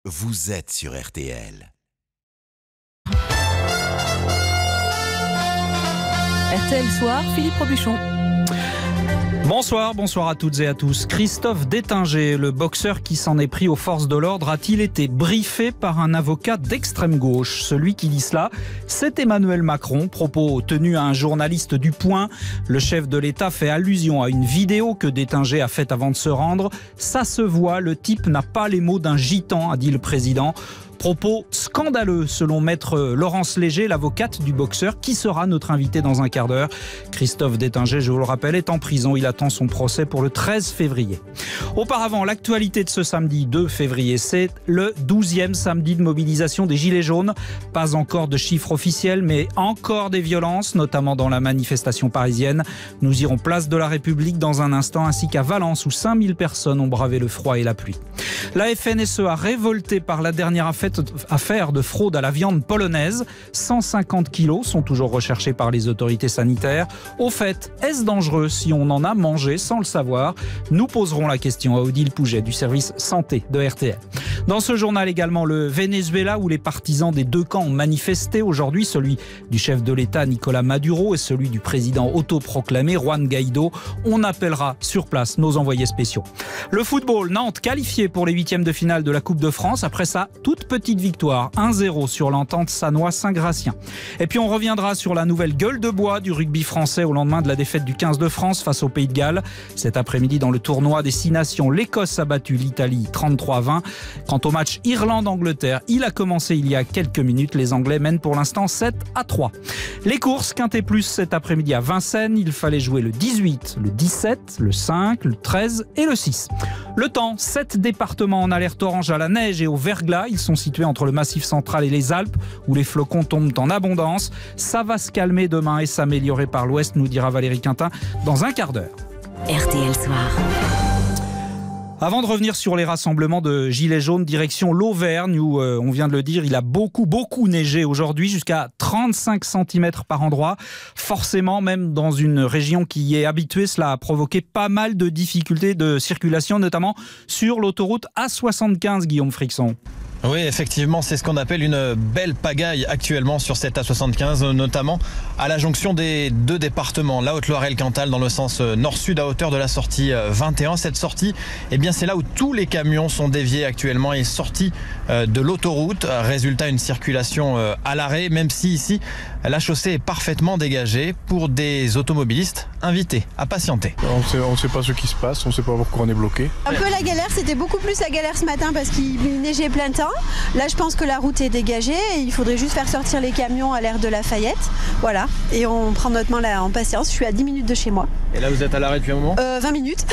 vous êtes sur RTL. RTL Soir, Philippe Robuchon. Bonsoir à toutes et à tous. Christophe Détinger, le boxeur qui s'en est pris aux forces de l'ordre, a-t-il été briefé par un avocat d'extrême gauche? Celui qui dit cela, c'est Emmanuel Macron. Propos tenus à un journaliste du Point. Le chef de l'État fait allusion à une vidéo que Détinger a faite avant de se rendre. Ça se voit, le type n'a pas les mots d'un gitan, a dit le président. Propos scandaleux selon maître Laurence Léger, l'avocate du boxeur, qui sera notre invité dans un quart d'heure. Christophe Détinger, je vous le rappelle, est en prison. Il attend son procès pour le 13 février. Auparavant, l'actualité de ce samedi 2 février, c'est le 12e samedi de mobilisation des Gilets jaunes. Pas encore de chiffres officiels, mais encore des violences, notamment dans la manifestation parisienne. Nous irons place de la République dans un instant, ainsi qu'à Valence, où 5000 personnes ont bravé le froid et la pluie. La FNSEA, révoltée par la dernière affaire de fraude à la viande polonaise. 150 kilos sont toujours recherchés par les autorités sanitaires. Au fait, est-ce dangereux si on en a mangé sans le savoir? Nous poserons la question à Odile Pouget du service santé de RTL. Dans ce journal également, le Venezuela, où les partisans des deux camps ont manifesté aujourd'hui, celui du chef de l'État Nicolas Maduro et celui du président autoproclamé Juan Guaido. On appellera sur place nos envoyés spéciaux. Le football, Nantes qualifié pour les huitièmes de finale de la Coupe de France. Après ça, toute petite victoire, 1-0 sur l'entente Sannois-Saint-Gratien. Et puis on reviendra sur la nouvelle gueule de bois du rugby français au lendemain de la défaite du 15 de France face au Pays de Galles. Cet après-midi, dans le tournoi des 6 nations, l'Écosse a battu l'Italie 33-20. Quant au match Irlande-Angleterre, il a commencé il y a quelques minutes. Les Anglais mènent pour l'instant 7-3. Les courses, Quintet Plus cet après-midi à Vincennes. Il fallait jouer le 18, le 17, le 5, le 13 et le 6. Le temps, 7 départements en alerte orange à la neige et au verglas. Ils sont situés entre le Massif central et les Alpes, où les flocons tombent en abondance. Ça va se calmer demain et s'améliorer par l'ouest, nous dira Valérie Quintin dans un quart d'heure. RTL Soir. Avant de revenir sur les rassemblements de Gilets jaunes, direction l'Auvergne, où on vient de le dire, il a beaucoup neigé aujourd'hui, jusqu'à 35 cm par endroit. Forcément, même dans une région qui y est habituée, cela a provoqué pas mal de difficultés de circulation, notamment sur l'autoroute A75, Guillaume Frixon. Oui, effectivement, c'est ce qu'on appelle une belle pagaille actuellement sur cette A75, notamment à la jonction des deux départements, la Haute-Loire et le Cantal, dans le sens nord-sud à hauteur de la sortie 21. Cette sortie, eh bien, c'est là où tous les camions sont déviés actuellement et sortis de l'autoroute. Résultat, une circulation à l'arrêt, même si ici, la chaussée est parfaitement dégagée pour des automobilistes invités à patienter. On ne sait pas ce qui se passe, on ne sait pas pourquoi on est bloqué. Un peu la galère, c'était beaucoup plus la galère ce matin parce qu'il neigeait plein temps. Là, je pense que la route est dégagée et il faudrait juste faire sortir les camions à l'aire de Lafayette. Voilà, et on prend notre temps là en patience. Je suis à 10 minutes de chez moi. Et là, vous êtes à l'arrêt depuis un moment ? 20 minutes,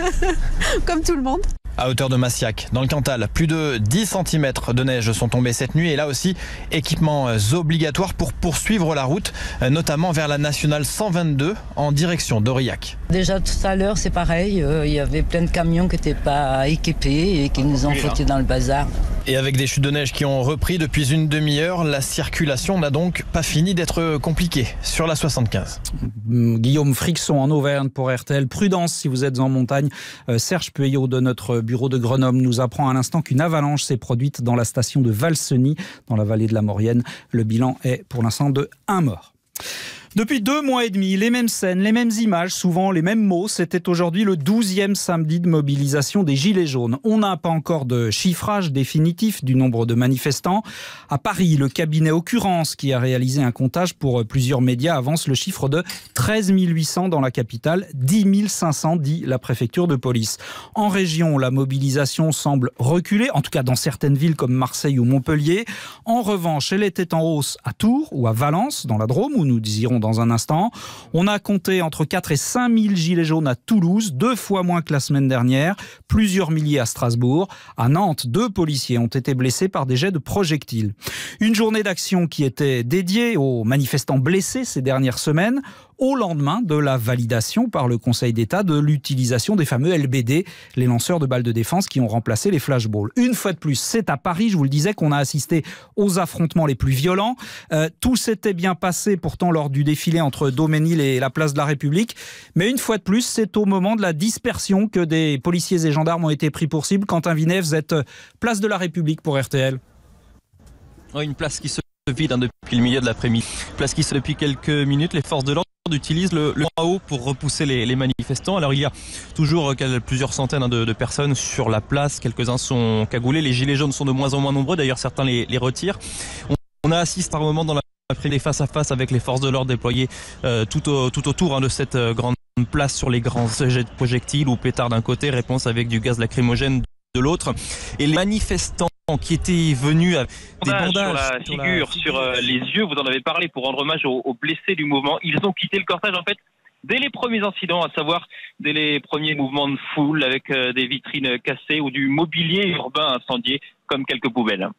comme tout le monde. À hauteur de Massiac, dans le Cantal, plus de 10 cm de neige sont tombés cette nuit. Et là aussi, équipements obligatoires pour poursuivre la route, notamment vers la nationale 122 en direction d'Aurillac. Déjà tout à l'heure, c'est pareil. Il y avait plein de camions qui n'étaient pas équipés et qui nous ont foutus dans le bazar. Et avec des chutes de neige qui ont repris depuis une demi-heure, la circulation n'a donc pas fini d'être compliquée sur la 75. Guillaume Frixon en Auvergne pour RTL. Prudence si vous êtes en montagne. Serge Pueyo de notre bureau de Grenoble nous apprend à l'instant qu'une avalanche s'est produite dans la station de Valseny, dans la vallée de la Maurienne. Le bilan est pour l'instant de 1 mort. Depuis 2 mois et demi, les mêmes scènes, les mêmes images, souvent les mêmes mots. C'était aujourd'hui le 12e samedi de mobilisation des Gilets jaunes. On n'a pas encore de chiffrage définitif du nombre de manifestants. À Paris, le cabinet Occurrence, qui a réalisé un comptage pour plusieurs médias, avance le chiffre de 13 800 dans la capitale, 10 500 dit la préfecture de police. En région, la mobilisation semble reculer, en tout cas dans certaines villes comme Marseille ou Montpellier. En revanche, elle était en hausse à Tours ou à Valence, dans la Drôme, où nous irons dans un instant. On a compté entre 4 et 5 000 gilets jaunes à Toulouse, 2 fois moins que la semaine dernière, plusieurs milliers à Strasbourg. À Nantes, 2 policiers ont été blessés par des jets de projectiles. Une journée d'action qui était dédiée aux manifestants blessés ces dernières semaines, au lendemain de la validation par le Conseil d'État de l'utilisation des fameux LBD, les lanceurs de balles de défense qui ont remplacé les flashballs. Une fois de plus, c'est à Paris, je vous le disais, qu'on a assisté aux affrontements les plus violents. Tout s'était bien passé pourtant lors du défilé défilé entre Daumesnil et la place de la République. Mais une fois de plus, c'est au moment de la dispersion que des policiers et gendarmes ont été pris pour cible. Quentin Vinet, vous êtes place de la République pour RTL. Une place qui se vide depuis le milieu de l'après-midi. Place qui se depuis quelques minutes. Les forces de l'ordre utilisent le haut pour repousser les manifestants. Alors il y a toujours plusieurs centaines de personnes sur la place. Quelques-uns sont cagoulés. Les gilets jaunes sont de moins en moins nombreux. D'ailleurs, certains les retirent. On assiste par moment dans l'après-midi face à face avec les forces de l'ordre déployées tout autour de cette grande place sur les grands jets de projectiles ou pétards d'un côté, réponse avec du gaz lacrymogène de l'autre. Et les manifestants qui étaient venus avec des bandages sur la figure, sur les yeux, vous en avez parlé pour rendre hommage aux blessés du mouvement. Ils ont quitté le cortège en fait dès les premiers incidents, à savoir dès les premiers mouvements de foule avec des vitrines cassées ou du mobilier urbain incendié comme quelques poubelles.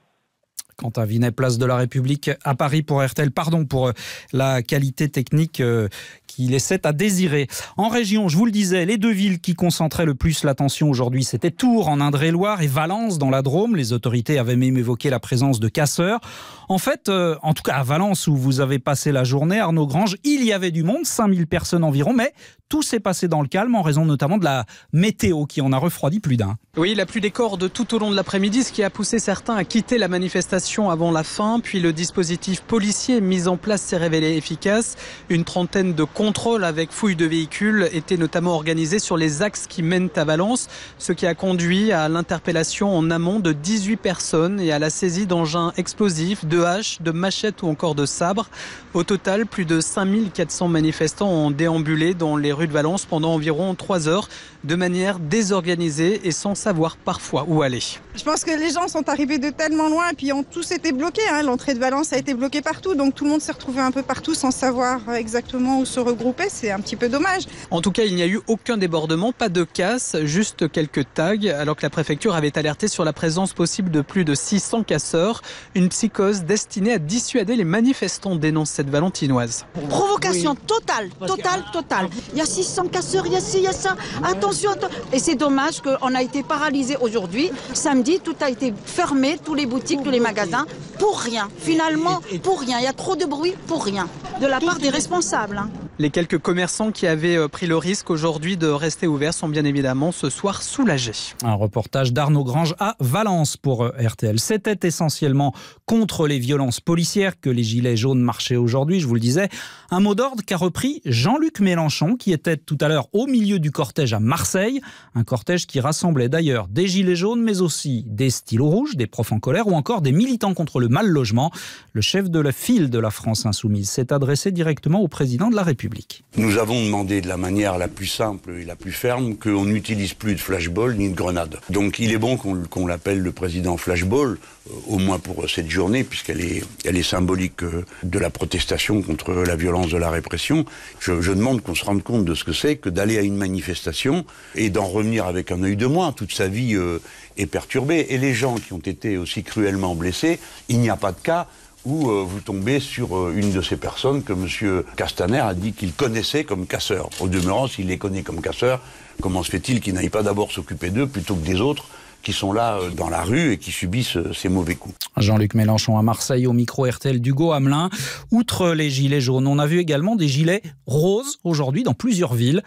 Quentin Vinet, place de la République à Paris pour RTL. Pardon pour la qualité technique qui laissait à désirer. En région, je vous le disais, les deux villes qui concentraient le plus l'attention aujourd'hui, c'était Tours en Indre-et-Loire et Valence dans la Drôme. Les autorités avaient même évoqué la présence de casseurs. En fait, en tout cas à Valence où vous avez passé la journée, Arnaud Grange, il y avait du monde, 5000 personnes environ, mais tout s'est passé dans le calme en raison notamment de la météo qui en a refroidi plus d'un. Oui, la pluie des cordes tout au long de l'après-midi, ce qui a poussé certains à quitter la manifestation avant la fin. Puis le dispositif policier mis en place s'est révélé efficace. Une trentaine de contrôles avec fouilles de véhicules étaient notamment organisés sur les axes qui mènent à Valence, ce qui a conduit à l'interpellation en amont de 18 personnes et à la saisie d'engins explosifs, de haches, de machettes ou encore de sabres. Au total, plus de 5400 manifestants ont déambulé dans les rues de Valence pendant environ 3 heures, de manière désorganisée et sans savoir parfois où aller. Je pense que les gens sont arrivés de tellement loin et puis ont tous été bloqués. L'entrée de Valence a été bloquée partout, donc tout le monde s'est retrouvé un peu partout sans savoir exactement où se regrouper. C'est un petit peu dommage. En tout cas, il n'y a eu aucun débordement, pas de casse, juste quelques tags, alors que la préfecture avait alerté sur la présence possible de plus de 600 casseurs. Une psychose destinée à dissuader les manifestants, dénonce cette valentinoise. Provocation totale. Il y a 600 casseurs, il y a ci, il y a ça. Attention. Et c'est dommage qu'on a été paralysé aujourd'hui. Samedi, tout a été fermé, tous les boutiques, tous les magasins, pour rien. Finalement, pour rien. Il y a trop de bruit pour rien. De la part des responsables. Les quelques commerçants qui avaient pris le risque aujourd'hui de rester ouverts sont bien évidemment ce soir soulagés. Un reportage d'Arnaud Grange à Valence pour RTL. C'était essentiellement contre les violences policières que les gilets jaunes marchaient aujourd'hui, je vous le disais. Un mot d'ordre qu'a repris Jean-Luc Mélenchon qui était tout à l'heure au milieu du cortège à Marseille. Un cortège qui rassemblait d'ailleurs des gilets jaunes mais aussi des stylos rouges, des profs en colère ou encore des militants contre le mal logement. Le chef de la file de la France Insoumise s'est adressé directement au président de la République. Nous avons demandé de la manière la plus simple et la plus ferme qu'on n'utilise plus de flashball ni de grenades. Donc il est bon qu'on l'appelle le président flashball, au moins pour cette journée, puisqu'elle est symbolique de la protestation contre la violence de la répression. Je demande qu'on se rende compte de ce que c'est que d'aller à une manifestation et d'en revenir avec un œil de moins. Toute sa vie est perturbée. Et les gens qui ont été aussi cruellement blessés, il n'y a pas de cas où vous tombez sur une de ces personnes que M. Castaner a dit qu'il connaissait comme casseurs. Au demeurant, s'il les connaît comme casseurs, comment se fait-il qu'il n'aille pas d'abord s'occuper d'eux plutôt que des autres qui sont là dans la rue et qui subissent ces mauvais coups. Jean-Luc Mélenchon à Marseille au micro RTL d'Hugo Hamelin. Outre les gilets jaunes, on a vu également des gilets roses aujourd'hui dans plusieurs villes.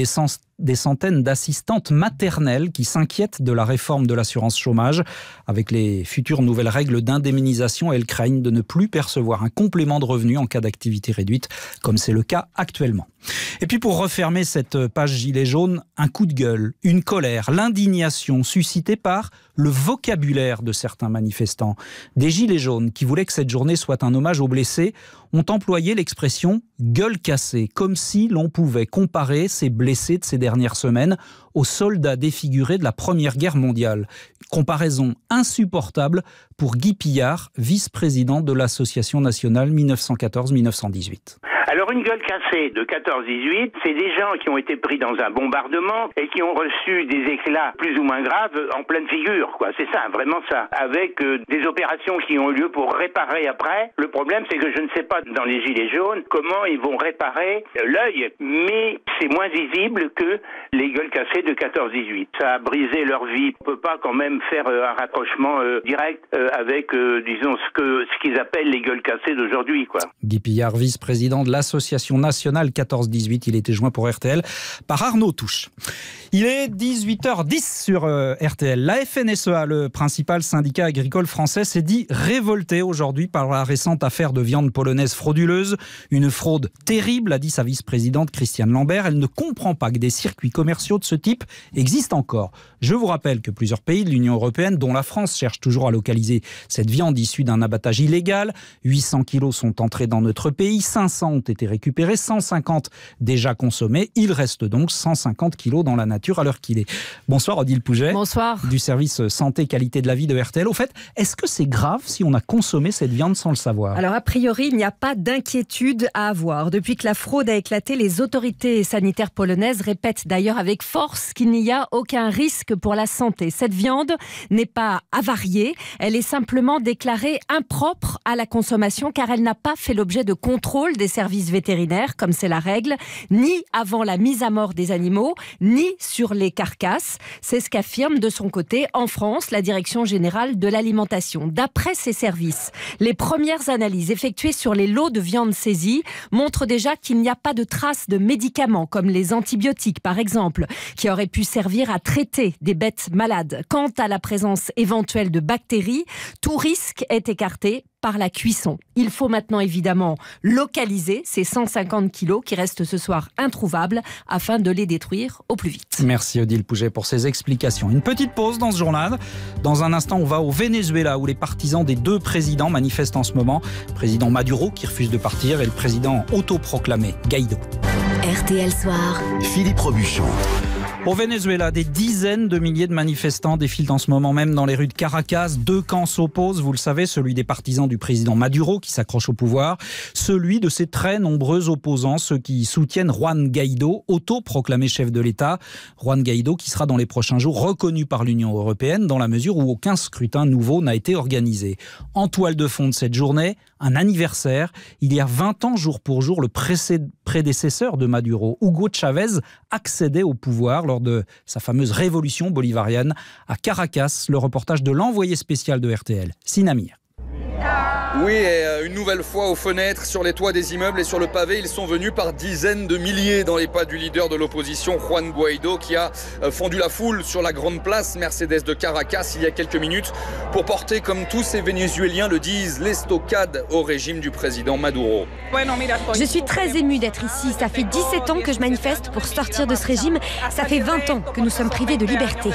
Des centaines d'assistantes maternelles qui s'inquiètent de la réforme de l'assurance chômage. Avec les futures nouvelles règles d'indemnisation, elles craignent de ne plus percevoir un complément de revenu en cas d'activité réduite, comme c'est le cas actuellement. Et puis pour refermer cette page gilet jaune, un coup de gueule, une colère, l'indignation suscitée par le vocabulaire de certains manifestants. Des gilets jaunes qui voulaient que cette journée soit un hommage aux blessés ont employé l'expression « gueule cassée », comme si l'on pouvait comparer ces blessés de ces dernières semaines aux soldats défigurés de la Première Guerre mondiale. Comparaison insupportable pour Guy Pillard, vice-président de l'Association nationale 1914-1918. Alors une gueule cassée de 14-18, c'est des gens qui ont été pris dans un bombardement et qui ont reçu des éclats plus ou moins graves en pleine figure, quoi. C'est ça, vraiment ça. Avec des opérations qui ont eu lieu pour réparer après. Le problème, c'est que je ne sais pas dans les gilets jaunes comment ils vont réparer l'œil, mais c'est moins visible que les gueules cassées de 14-18. Ça a brisé leur vie. On peut pas quand même faire un rapprochement direct avec, disons, ce qu'ils appellent les gueules cassées d'aujourd'hui, quoi. Guy Pillard, vice-président de l'association nationale 14-18. Il était joint pour RTL par Arnaud Touche. Il est 18h10 sur RTL. La FNSEA, le principal syndicat agricole français, s'est dit révolté aujourd'hui par la récente affaire de viande polonaise frauduleuse. Une fraude terrible, a dit sa vice-présidente Christiane Lambert. Elle ne comprend pas que des circuits commerciaux de ce type existent encore. Je vous rappelle que plusieurs pays de l'Union européenne, dont la France, cherchent toujours à localiser cette viande issue d'un abattage illégal. 800 kilos sont entrés dans notre pays, 500 ont été récupérés, 150 déjà consommés. Il reste donc 150 kilos dans la nature à l'heure qu'il est. Bonsoir Odile Pouget. Bonsoir. Du service santé qualité de la vie de RTL. Au fait, est-ce que c'est grave si on a consommé cette viande sans le savoir ? Alors a priori, il n'y a pas d'inquiétude à avoir. Depuis que la fraude a éclaté, les autorités sanitaires polonaises répètent d'ailleurs avec force qu'il n'y a aucun risque pour la santé. Cette viande n'est pas avariée, elle est simplement déclarée impropre à la consommation car elle n'a pas fait l'objet de contrôle des services vétérinaires, comme c'est la règle, ni avant la mise à mort des animaux, ni sur les carcasses. C'est ce qu'affirme de son côté en France la Direction générale de l'alimentation. D'après ces services, les premières analyses effectuées sur les lots de viande saisie montrent déjà qu'il n'y a pas de traces de médicaments comme les antibiotiques par exemple, qui auraient pu servir à traiter des bêtes malades. Quant à la présence éventuelle de bactéries, tout risque est écarté par la cuisson. Il faut maintenant évidemment localiser ces 150 kilos qui restent ce soir introuvables afin de les détruire au plus vite. Merci Odile Pouget pour ces explications. Une petite pause dans ce journal. Dans un instant, on va au Venezuela où les partisans des deux présidents manifestent en ce moment. Le président Maduro qui refuse de partir et le président autoproclamé Guaido. RTL Soir. Philippe Robuchon. Au Venezuela, des dizaines de milliers de manifestants défilent en ce moment même dans les rues de Caracas. Deux camps s'opposent, vous le savez, celui des partisans du président Maduro qui s'accroche au pouvoir, celui de ses très nombreux opposants, ceux qui soutiennent Juan Guaido, autoproclamé chef de l'État. Juan Guaido qui sera dans les prochains jours reconnu par l'Union européenne dans la mesure où aucun scrutin nouveau n'a été organisé. En toile de fond de cette journée, un anniversaire. Il y a 20 ans, jour pour jour, le prédécesseur de Maduro, Hugo Chavez, accédait au pouvoir lors de sa fameuse révolution bolivarienne à Caracas. Le reportage de l'envoyé spécial de RTL, Sinamir. Oui, et une nouvelle fois aux fenêtres, sur les toits des immeubles et sur le pavé, ils sont venus par dizaines de milliers dans les pas du leader de l'opposition, Juan Guaido, qui a fendu la foule sur la grande place Mercedes de Caracas il y a quelques minutes pour porter, comme tous ces Vénézuéliens le disent, l'estocade au régime du président Maduro. Je suis très émue d'être ici. Ça fait 17 ans que je manifeste pour sortir de ce régime. Ça fait 20 ans que nous sommes privés de liberté.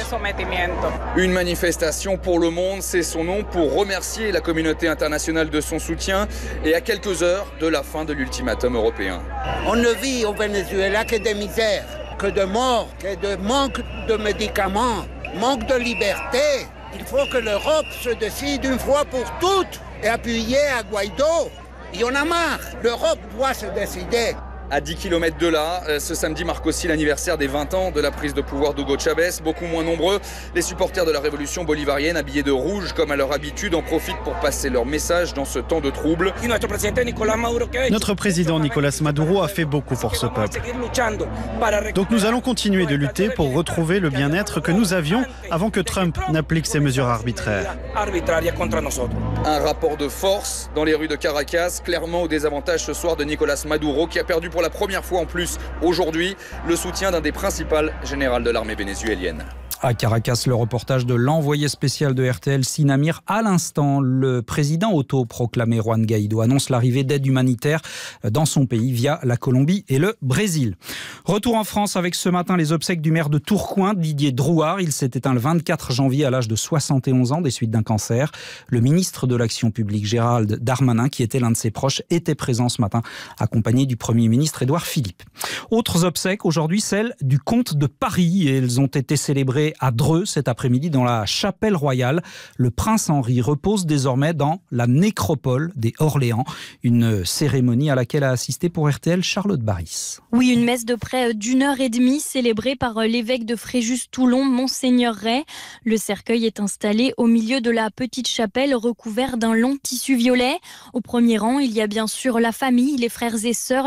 Une manifestation pour le monde, c'est son nom, pour remercier la communauté internationale de son soutien et à quelques heures de la fin de l'ultimatum européen. On ne vit au Venezuela que de misère, que de mort, que de manque de médicaments, manque de liberté. Il faut que l'Europe se décide une fois pour toutes et appuyer à Guaido. Il y en a marre. L'Europe doit se décider. À 10 km de là, ce samedi marque aussi l'anniversaire des 20 ans de la prise de pouvoir d'Hugo Chavez. Beaucoup moins nombreux, les supporters de la révolution bolivarienne, habillés de rouge comme à leur habitude, en profitent pour passer leur message dans ce temps de trouble. Notre président Nicolas Maduro a fait beaucoup pour ce peuple. Donc nous allons continuer de lutter pour retrouver le bien-être que nous avions avant que Trump n'applique ses mesures arbitraires. Un rapport de force dans les rues de Caracas, clairement au désavantage ce soir de Nicolas Maduro, qui a perdu pour la première fois en plus aujourd'hui le soutien d'un des principaux généraux de l'armée vénézuélienne. À Caracas, le reportage de l'envoyé spécial de RTL, Sinamir. À l'instant, le président autoproclamé Juan Guaido annonce l'arrivée d'aide humanitaire dans son pays via la Colombie et le Brésil. Retour en France avec ce matin les obsèques du maire de Tourcoing, Didier Drouard. Il s'est éteint le 24 janvier à l'âge de 71 ans des suites d'un cancer. Le ministre de l'Action publique, Gérald Darmanin, qui était l'un de ses proches, était présent ce matin, accompagné du Premier ministre Édouard Philippe. Autres obsèques, aujourd'hui celles du comte de Paris. Et elles ont été célébrées à Dreux cet après-midi dans la chapelle royale. Le prince Henri repose désormais dans la nécropole des Orléans. Une cérémonie à laquelle a assisté pour RTL Charlotte Baris. Oui, une messe de près d'1h30 célébrée par l'évêque de Fréjus-Toulon, Monseigneur Ray. Le cercueil est installé au milieu de la petite chapelle recouvert d'un long tissu violet. Au premier rang, il y a bien sûr la famille, les frères et sœurs, les enfants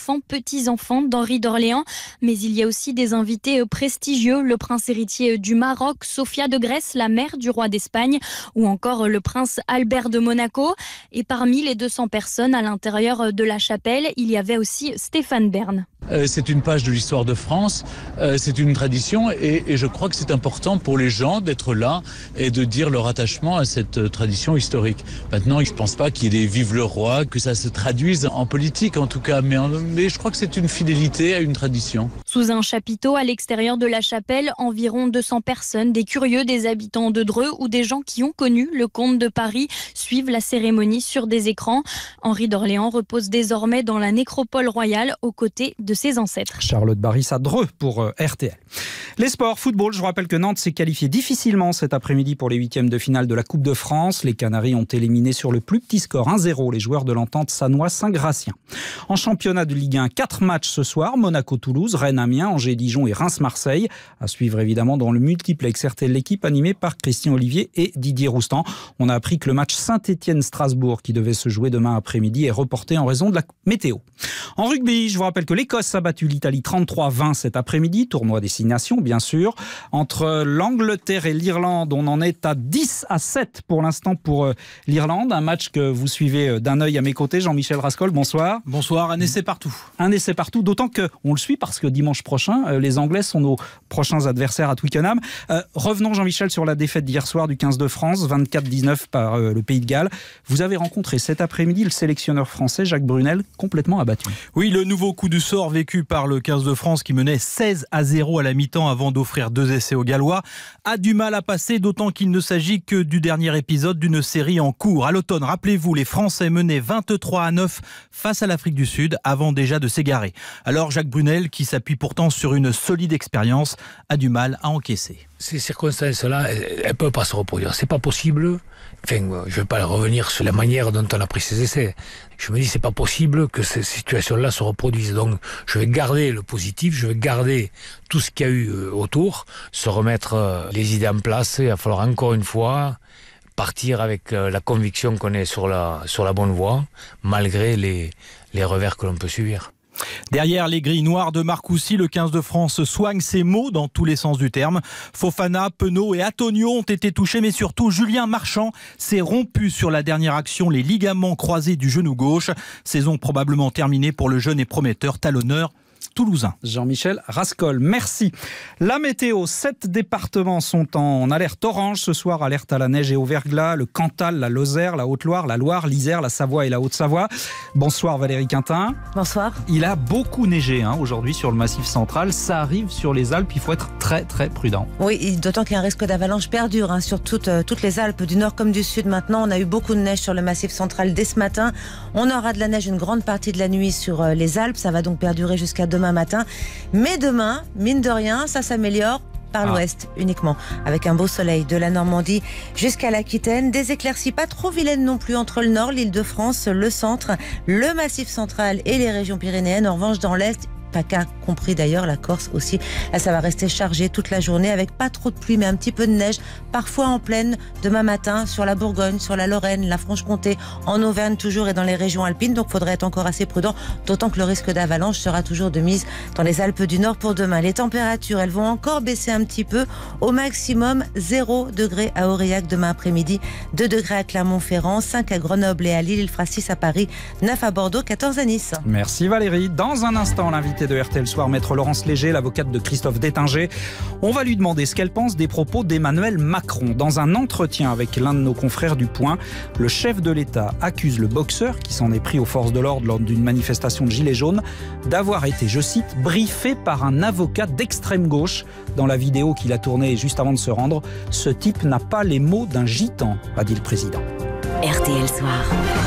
enfants, petits-enfants d'Henri d'Orléans. Mais il y a aussi des invités prestigieux, le prince héritier du Maroc, Sophia de Grèce, la mère du roi d'Espagne, ou encore le prince Albert de Monaco. Et parmi les 200 personnes à l'intérieur de la chapelle, il y avait aussi Stéphane Bern. C'est une page de l'histoire de France, c'est une tradition et je crois que c'est important pour les gens d'être là et de dire leur attachement à cette tradition historique. Maintenant, je ne pense pas qu'il y ait des vive le roi, que ça se traduise en politique en tout cas, mais je crois que c'est une fidélité à une tradition. Sous un chapiteau à l'extérieur de la chapelle, environ 200 personnes, des curieux, des habitants de Dreux ou des gens qui ont connu le comte de Paris suivent la cérémonie sur des écrans. Henri d'Orléans repose désormais dans la nécropole royale aux côtés de ses ancêtres. Charlotte Baris à Dreux pour RTL. Les sports, football, je vous rappelle que Nantes s'est qualifié difficilement cet après-midi pour les huitièmes de finale de la Coupe de France. Les Canaries ont éliminé sur le plus petit score 1-0 les joueurs de l'entente sannois Saint-Gratien. En championnat de Ligue 1, 4 matchs ce soir, Monaco-Toulouse, Rennes-Amiens, Angers-Dijon et Reims-Marseille. À suivre évidemment dans le multiplex RTL l'équipe animée par Christian Olivier et Didier Roustan. On a appris que le match Saint-Étienne-Strasbourg qui devait se jouer demain après-midi est reporté en raison de la météo. En rugby, je vous rappelle que l'Écosse a battu l'Italie 33-20 cet après-midi, tournoi destination bien sûr. Entre l'Angleterre et l'Irlande, on en est à 10-7 pour l'instant pour l'Irlande. Un match que vous suivez d'un œil à mes côtés. Jean-Michel Rascol, bonsoir. Bonsoir, un essai partout. Un essai partout, d'autant qu'on le suit parce que dimanche prochain, les Anglais sont nos prochains adversaires à Twickenham. Revenons Jean-Michel sur la défaite d'hier soir du 15 de France, 24-19 par le Pays de Galles. Vous avez rencontré cet après-midi le sélectionneur français Jacques Brunel, complètement abattu. Oui, le nouveau coup du sort vécu par le 15 de France qui menait 16-0 à la mi-temps avant d'offrir 2 essais aux Gallois a du mal à passer, d'autant qu'il ne s'agit que du dernier épisode d'une série en cours. À l'automne, rappelez-vous, les Français menaient 23-9 face à l'Afrique du Sud avant déjà de s'égarer. Alors Jacques Brunel, qui s'appuie pourtant sur une solide expérience, a du mal à encaisser. Ces circonstances-là, elles ne peuvent pas se reproduire. C'est pas possible. Enfin, je ne vais pas revenir sur la manière dont on a pris ces essais. Je me dis, c'est pas possible que ces situations-là se reproduisent. Donc, je vais garder le positif, je vais garder tout ce qu'il y a eu autour, se remettre les idées en place. Il va falloir encore une fois partir avec la conviction qu'on est sur la bonne voie, malgré les revers que l'on peut subir. Derrière les grilles noires de Marcoussis, le 15 de France soigne ses mots dans tous les sens du terme. Fofana, Penaud et Antonio ont été touchés, mais surtout Julien Marchand s'est rompu sur la dernière action, les ligaments croisés du genou gauche. Saison probablement terminée pour le jeune et prometteur talonneur toulousain. Jean-Michel Rascol, merci. La météo, 7 départements sont en alerte orange ce soir, alerte à la neige et au verglas, le Cantal, la Lozère, la Haute-Loire, la Loire, l'Isère, la Savoie et la Haute-Savoie. Bonsoir Valérie Quintin. Bonsoir. Il a beaucoup neigé aujourd'hui sur le Massif central, ça arrive sur les Alpes, il faut être très très prudent. Oui, d'autant qu'il y a un risque d'avalanche perdure sur toutes les Alpes, du nord comme du sud maintenant. On a eu beaucoup de neige sur le Massif central dès ce matin. On aura de la neige une grande partie de la nuit sur les Alpes, ça va donc perdurer jusqu'à demain matin. Mais demain, mine de rien, ça s'améliore par l'ouest uniquement, avec un beau soleil de la Normandie jusqu'à l'Aquitaine. Des éclaircies pas trop vilaines non plus entre le nord, l'Île-de-France, le centre, le Massif central et les régions pyrénéennes. En revanche, dans l'est, PACA compris d'ailleurs, la Corse aussi. Là, ça va rester chargé toute la journée avec pas trop de pluie, mais un petit peu de neige, parfois en plaine demain matin sur la Bourgogne, sur la Lorraine, la Franche-Comté, en Auvergne toujours et dans les régions alpines. Donc, il faudrait être encore assez prudent, d'autant que le risque d'avalanche sera toujours de mise dans les Alpes du Nord pour demain. Les températures, elles vont encore baisser un petit peu. Au maximum, 0 degré à Aurillac demain après-midi, 2 degrés à Clermont-Ferrand, 5 à Grenoble et à Lille, il fera 6 à Paris, 9 à Bordeaux, 14 à Nice. Merci Valérie. Dans un instant, l'invité de RTL Soir, maître Laurence Léger, l'avocate de Christophe Détinger. On va lui demander ce qu'elle pense des propos d'Emmanuel Macron. Dans un entretien avec l'un de nos confrères du Point, le chef de l'État accuse le boxeur, qui s'en est pris aux forces de l'ordre lors d'une manifestation de Gilets jaunes, d'avoir été, je cite, briefé par un avocat d'extrême gauche. Dans la vidéo qu'il a tournée juste avant de se rendre, ce type n'a pas les mots d'un gitan, a dit le président. RTL Soir.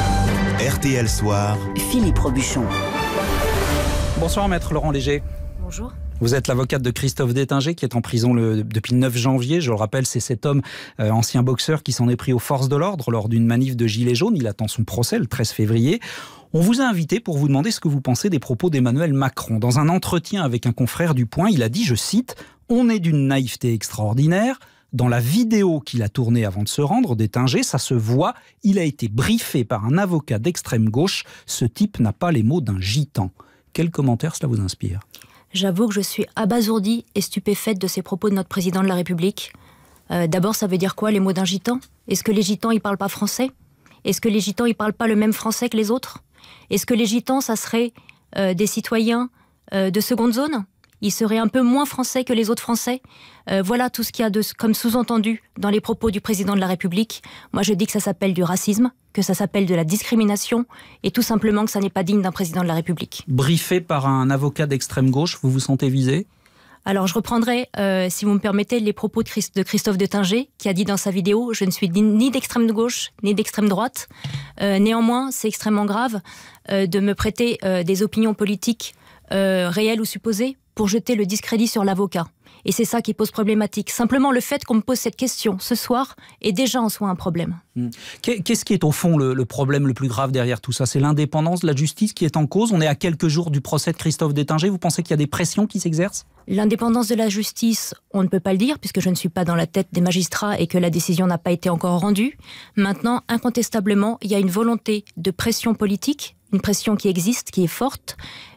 RTL Soir. Philippe Robuchon. Bonsoir maître Laurent Léger. Bonjour. Vous êtes l'avocate de Christophe Détinger qui est en prison depuis le 9 janvier. Je le rappelle, c'est cet homme, ancien boxeur, qui s'en est pris aux forces de l'ordre lors d'une manif de Gilets jaunes. Il attend son procès le 13 février. On vous a invité pour vous demander ce que vous pensez des propos d'Emmanuel Macron. Dans un entretien avec un confrère du Point, il a dit, je cite, « On est d'une naïveté extraordinaire ». Dans la vidéo qu'il a tournée avant de se rendre, Détinger, ça se voit, il a été briefé par un avocat d'extrême gauche. Ce type n'a pas les mots d'un gitan. Quel commentaire cela vous inspire ? J'avoue que je suis abasourdie et stupéfaite de ces propos de notre président de la République. D'abord, ça veut dire quoi les mots d'un gitan ? Est-ce que les gitans, ils parlent pas français ? Est-ce que les gitans, ils parlent pas le même français que les autres ? Est-ce que les gitans, ça serait des citoyens de seconde zone ? Ils seraient un peu moins français que les autres Français. Voilà tout ce qu'il y a comme sous-entendu dans les propos du président de la République. Moi, je dis que ça s'appelle du racisme, que ça s'appelle de la discrimination, et tout simplement que ça n'est pas digne d'un président de la République. Briefé par un avocat d'extrême gauche, vous vous sentez visé ? Alors, je reprendrai, si vous me permettez, les propos de Christophe Dettainger, qui a dit dans sa vidéo « Je ne suis ni d'extrême gauche, ni d'extrême droite ». Néanmoins, c'est extrêmement grave de me prêter des opinions politiques réelles ou supposées pour jeter le discrédit sur l'avocat. Et c'est ça qui pose problématique. Simplement, le fait qu'on me pose cette question ce soir est déjà en soi un problème. Qu'est-ce qui est au fond le problème le plus grave derrière tout ça ? C'est l'indépendance de la justice qui est en cause ? On est à quelques jours du procès de Christophe Dettainger. Vous pensez qu'il y a des pressions qui s'exercent ? L'indépendance de la justice, on ne peut pas le dire, puisque je ne suis pas dans la tête des magistrats et que la décision n'a pas été encore rendue. Maintenant, incontestablement, il y a une volonté de pression politique, une pression qui existe, qui est forte,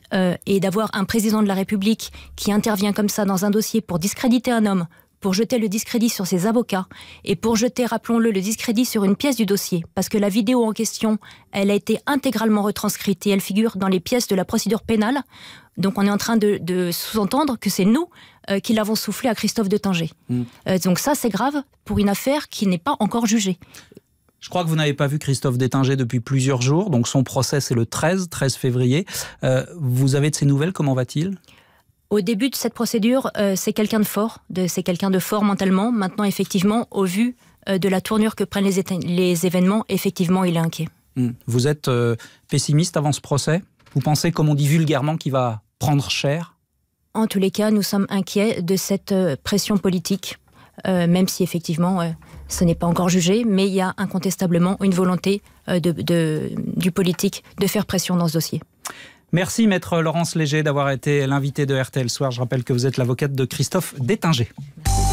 et d'avoir un président de la République qui intervient comme ça dans un dossier pour discréditer un homme, pour jeter le discrédit sur ses avocats et pour jeter, rappelons-le, le discrédit sur une pièce du dossier. Parce que la vidéo en question, elle a été intégralement retranscrite et elle figure dans les pièces de la procédure pénale. Donc on est en train de sous-entendre que c'est nous qui l'avons soufflé à Christophe Dettainger. Donc ça, c'est grave pour une affaire qui n'est pas encore jugée. Je crois que vous n'avez pas vu Christophe Dettainger depuis plusieurs jours, donc son procès c'est le 13 février. Vous avez de ses nouvelles, comment va-t-il ? Au début de cette procédure, c'est quelqu'un de fort, c'est quelqu'un de fort mentalement. Maintenant, effectivement, au vu de la tournure que prennent les événements, effectivement, il est inquiet. Vous êtes pessimiste avant ce procès ? Vous pensez, comme on dit vulgairement, qu'il va prendre cher ? En tous les cas, nous sommes inquiets de cette pression politique, même si effectivement... ce n'est pas encore jugé, mais il y a incontestablement une volonté du politique de faire pression dans ce dossier. Merci Maître Laurence Léger d'avoir été l'invité de RTL Soir. Je rappelle que vous êtes l'avocate de Christophe Dettainger. Merci.